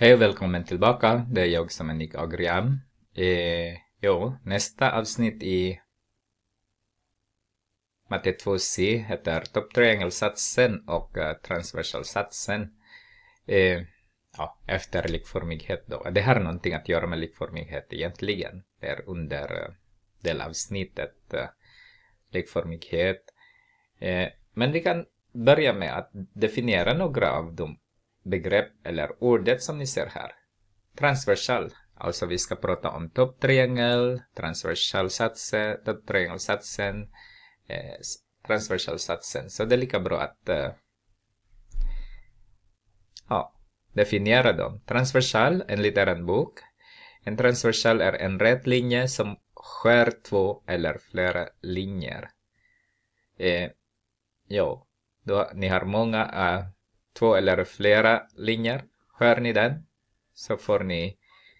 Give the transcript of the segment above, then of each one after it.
Hej och välkommen tillbaka. Det är jag som är Nick Agriam. Nästa avsnitt i matte 2C heter topptriangelsatsen och transversalsatsen. Efter likformighet då. Det har någonting att göra med likformighet egentligen. Det är under delavsnittet likformighet. Men vi kan börja med att definiera några av de begrepp eller ordet som ni ser här. Transversal. Alltså vi ska prata om topptriangel, transversalsatsen, topptriangelsatsen, transversalsatsen. Så det är lika bra att definiera dem. Transversal, enligt en bok. En transversal är en rät linje som skär två eller flera linjer. Då ni har många två eller flera linjer. Skär ni den så får ni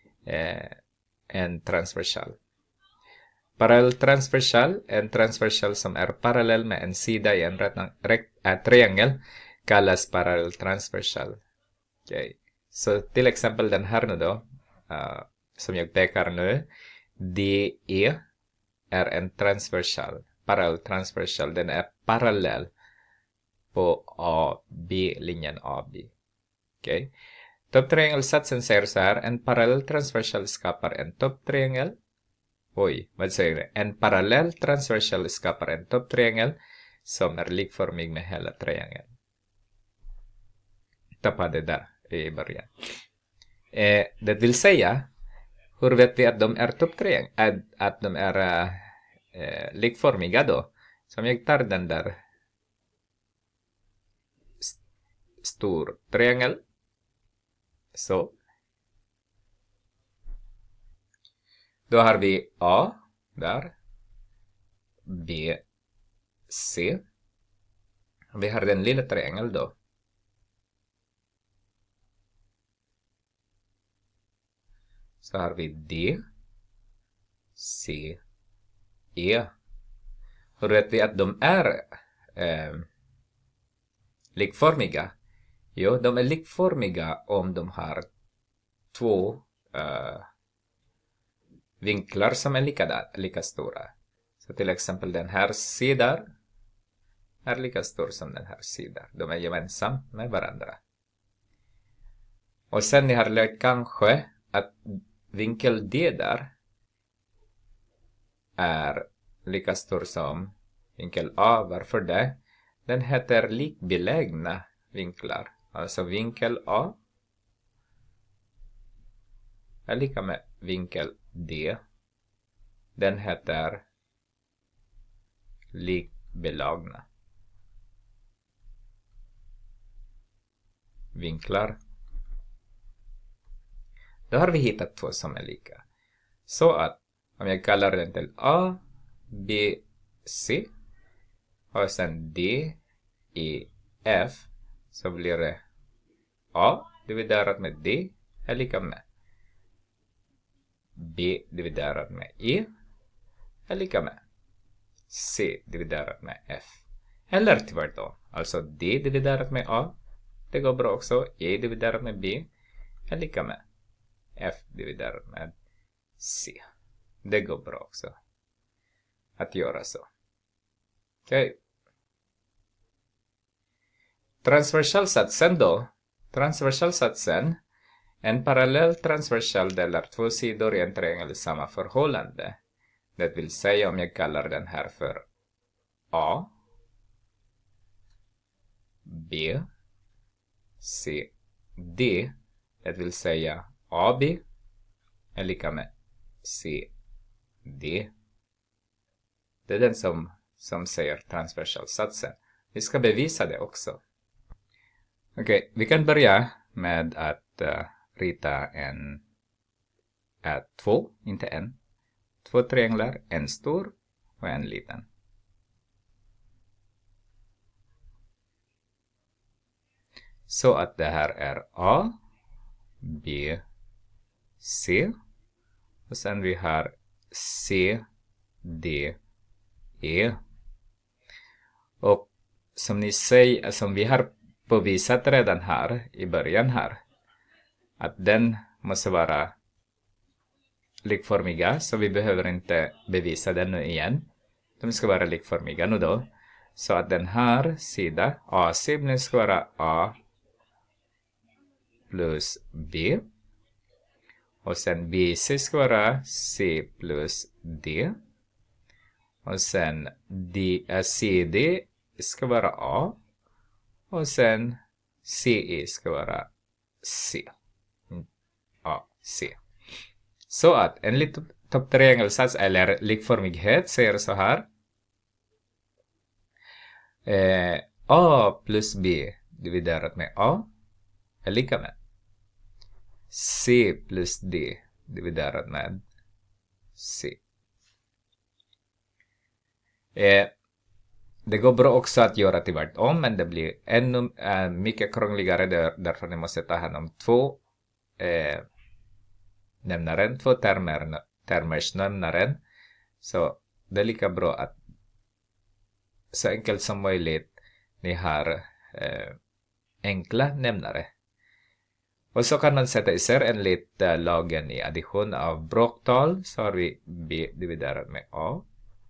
en transversal. Parallell transversal, en transversal som är parallell med en sida i en triangel kallas parallell transversal. Okay. Så till exempel den här nu då, som jag pekar nu, DE är en transversal, parallell transversal. Den är parallell på AB-linjen AB. Okay. Topptriangelsatsen säger så här: en parallell transversal skapar en topptriangel. Vad säger det? En parallell transversal skapar en topptriangel som är likformig med hela triangeln. Tappa det där i början. Det vill säga, hur vet vi att de är topptriangel? Att de är likformiga då? Som jag tar den där stor triangel. Så. Då har vi A där. B, C. Vi har den lilla triangel då. Så har vi D, C, E. Hur vet vi att de är likformiga? Jo, de är likformiga om de har två vinklar som är lika stora. Så till exempel den här sidan är lika stor som den här sidan. De är gemensamma med varandra. Och sen ni har lärt kanske att vinkel D där är lika stor som vinkel A. Varför det? Den heter likbelägna vinklar. Alltså vinkel A är lika med vinkel D. Den heter likbelagna vinklar. Då har vi hittat två som är lika. Så att om jag kallar den till A, B, C och sen D, E, F, så blir det A dividerat med D är lika med B dividerat med E är lika med C dividerat med F. Eller tvärtom. Alltså D dividerat med A, det går bra också. E dividerat med B är lika med F dividerat med C. Det går bra också att göra så. Okej. Transversalsatsen då. Transversalsatsen. En parallell transversal delar två sidor i en triangel i samma förhållande. Det vill säga om jag kallar den här för A, B, C, D. Det vill säga AB är lika med C, D. Det är den som säger transversalsatsen. Vi ska bevisa det också. Okej, vi kan börja med att rita två, inte en. Två trianglar, en stor och en liten. Så att det här är A, B, C. Och sen vi har C, D, E. Och som ni säger, som vi har påvisat redan här i början här, att den måste vara likformiga, så vi behöver inte bevisa den nu igen. De ska vara likformiga nu då. Så att den här sidan, AC, ska vara A plus B. Och sen BC ska vara C plus D. Och sen CD ska vara A. Och sen CE ska vara C. A, C. Så att enligt topptriangelsats eller likformighet säger så här. A plus B dividerat med A är lika med C plus D dividerat med C. Det går bra också att göra tvärtom, men det blir ännu mycket krångligare därför ni måste ta hand om två nämnaren, två termers nämnaren. Så det är lika bra att så enkelt som möjligt ni har enkla nämnare. Och så kan man sätta isär enligt lagen i addition av bråktal. Så har vi B dividerat med A.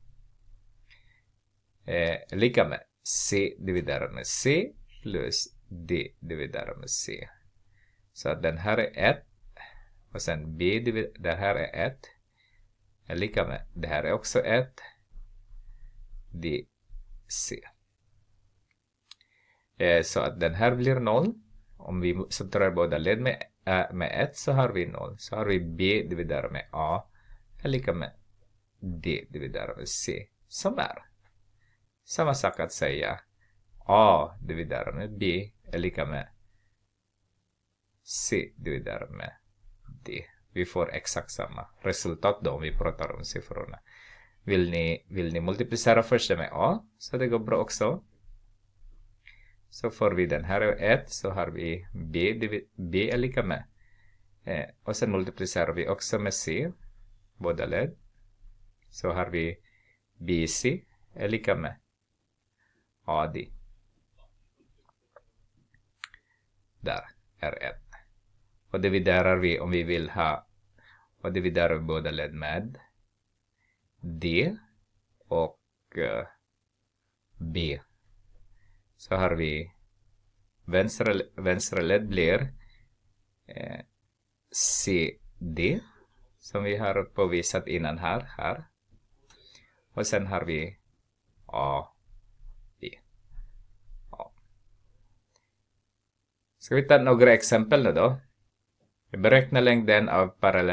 Lika med C dividerat med C plus D dividerat med C. Så den här är 1. Och sen B det här är 1. Är lika med, det här är också 1. D, C. Så att den här blir 0. Om vi subtraherar båda led med 1 så har vi 0. Så har vi B dividerat med A är lika med D dividerat med C. Som är samma sak att säga A dividerat med B är lika med C dividerat med D. Vi får exakt samma resultat då om vi pratar om siffrorna. Vill ni multiplicera först med A så det går bra också. Så får vi den här är 1, så har vi B är lika med. Och sen multiplicerar vi också med C, båda led. Så har vi BC är lika med AD. Där är 1. Och dividerar vi om vi vill ha. Och dividerar vi båda led med D och B. Så har vi vänstra led blir CD som vi har påvisat innan här. Och sen har vi A, B. A. Ska vi ta några exempel nu då? Vi beräknar längden av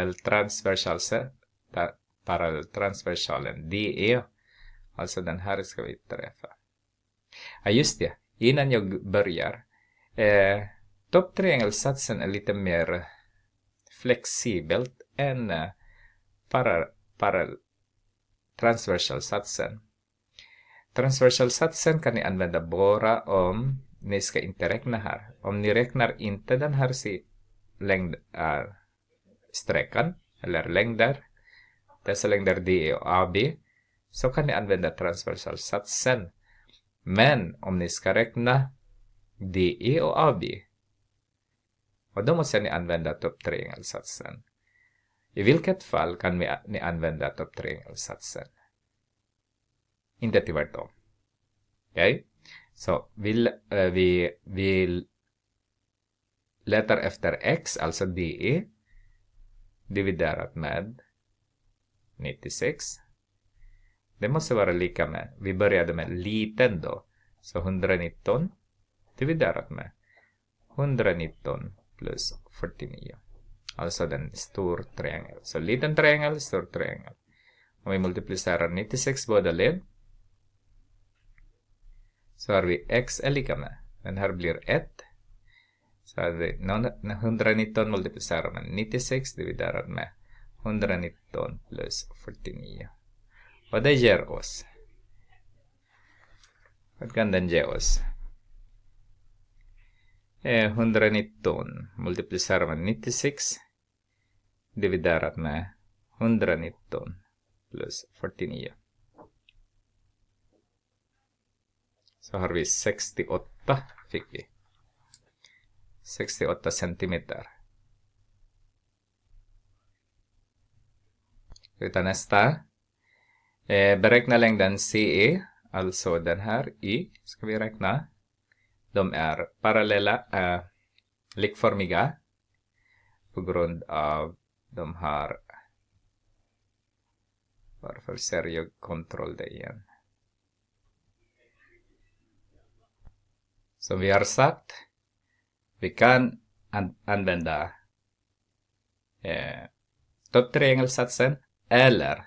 parallelltransversalen DE. Alltså den här ska vi träffa. Ja, just det. Innan jag börjar. Topptriangelsatsen är lite mer flexibelt än transversalsatsen. Transversalsatsen kan ni använda bara om ni ska inte räkna här. Om ni räknar inte den här sträckan eller längder, dessa längder DE och AB, så kan ni använda transversalsatsen. Men om ni ska räkna DE och AB, och då måste ni använda topptriangelsatsen. I vilket fall kan ni använda topptriangelsatsen? Inte tvärtom. Okej? Så vi letar efter x, alltså DE, dividerat med 96. Det måste vara lika med, vi började med liten då. Så 119 dividerat med 119 plus 49. Alltså den stor triangel. Så liten triangel, stor triangel. Om vi multiplicerar 96 båda led, så har vi x är lika med, den här blir 1. Så har vi 119 multiplicerar med 96 dividerat med 119 plus 49. Och det ger oss. Vad kan den ge oss? 119 multiplicerar med 96 dividerat med 119 plus 49. Så har vi 68 fick vi. 68 centimeter. Ska vi ta nästa. Beräkna längden CE. Alltså den här Y ska vi räkna. De är parallella, likformiga. På grund av de här. Varför ser jag kontroll det igen? Som vi har sagt. Vi kan använda topptriangelsatsen eller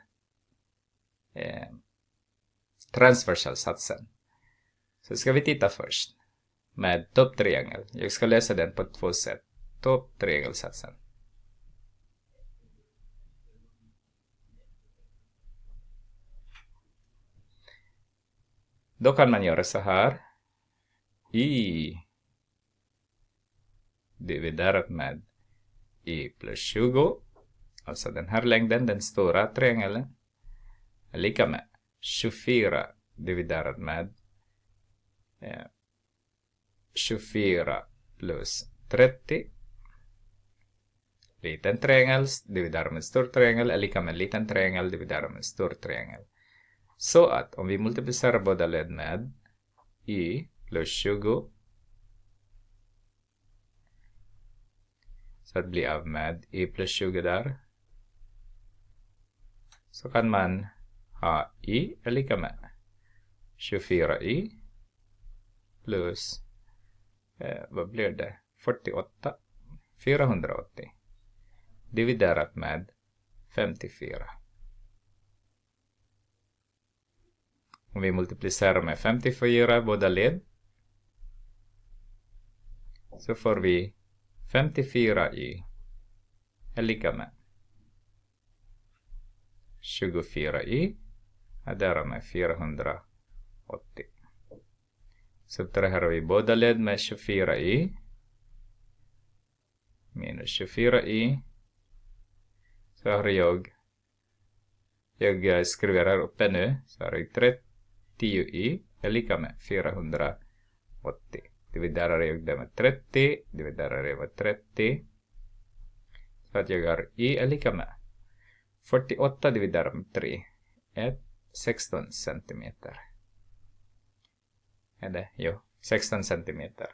transversalsatsen. Så ska vi titta först med topptriangel. Jag ska läsa den på 2 sätt. Topptriangelsatsen. Då kan man göra så här. Y dividerat med Y plus 20. Alltså den här längden, den stora triangeln, är lika med 24 dividerat med 24 plus 30. Liten triangel dividerat med stor triangel är lika med liten triangel dividerat med stor triangel. Så att om vi multiplicerar båda led med Y plus 20. Så att bli av med Y plus 20 där. Så kan man ha Y är lika med 24Y plus vad blir det? 48. 480 dividerat med 54. Om vi multiplicerar med 54 båda led så får vi 54y är lika med 24y är där med 480. Subtraherar vi båda led med 24y minus 24y. Så har jag skriver här uppe nu, så har jag 30y är lika med 480. Dividerar jag det med 30, dividerar jag med 30. Så att jag har y är lika med 48 dividerat med 3 är 16 centimeter. Är det? Jo, 16 centimeter.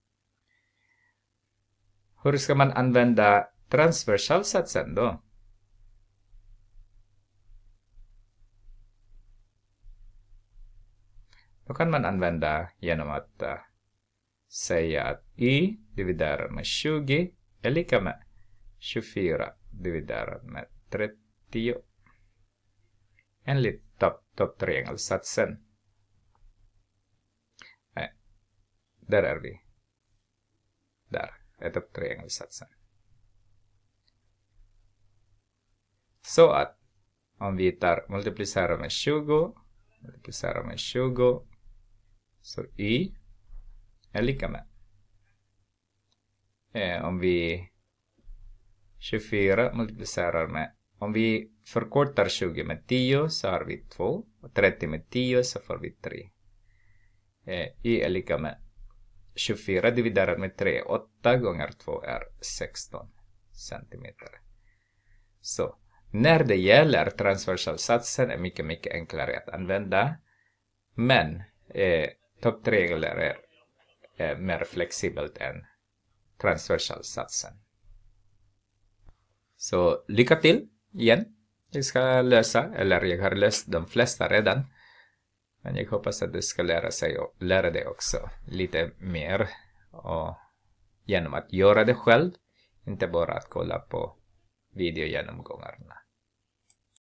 Hur ska man använda transversalsatsen då? Då kan man använda genom att säga att y dividerat med 20 är lika med 24 dividerat med 30. Enligt topptriangelsatsen. Där är vi. Där är topptriangelsatsen. Så att om vi multiplicerar med 20, multiplicerar med 20, så y är lika med. Om vi 24 multiplicerar med, om vi förkortar 20 med 10 så har vi 2. Och 30 med 10 så får vi 3. Y är lika med 24 dividerat med 3. 8 gånger 2 är 16 centimeter. Så när det gäller transversalsatsen är mycket enklare att använda. Men topptriangel är mer flexibelt än transversalsatsen. Så lycka till igen. Jag ska lösa, eller jag har löst de flesta redan. Men jag hoppas att du ska lära dig också lite mer. Och genom att göra det själv. Inte bara att kolla på videogenomgångarna.